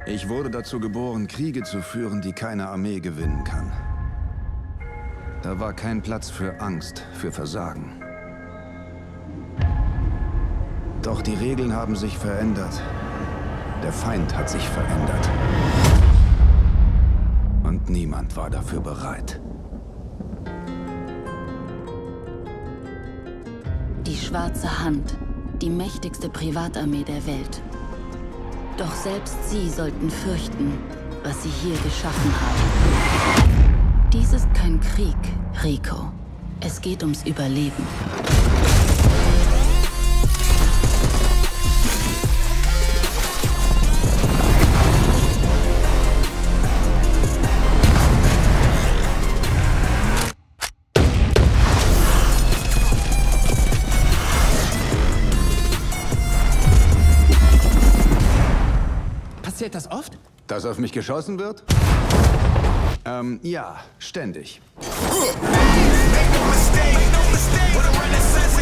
Ich wurde dazu geboren, Kriege zu führen, die keine Armee gewinnen kann. Da war kein Platz für Angst, für Versagen. Doch die Regeln haben sich verändert. Der Feind hat sich verändert. Und niemand war dafür bereit. Die Schwarze Hand, die mächtigste Privatarmee der Welt. Doch selbst sie sollten fürchten, was sie hier geschaffen haben. Dies ist kein Krieg, Rico. Es geht ums Überleben. Passiert das oft? Dass auf mich geschossen wird? Ja, ständig. Make no mistake, with a renaissance